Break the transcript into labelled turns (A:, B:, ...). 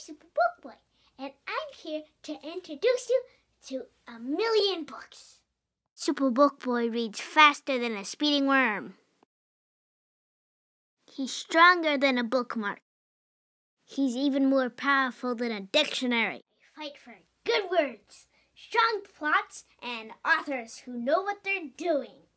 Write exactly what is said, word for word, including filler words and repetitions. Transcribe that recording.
A: Super Book Boy, and I'm here to introduce you to a million books. Super Book Boy reads faster than a speeding worm. He's stronger than a bookmark. He's even more powerful than a dictionary. They fight for good words, strong plots, and authors who know what they're doing.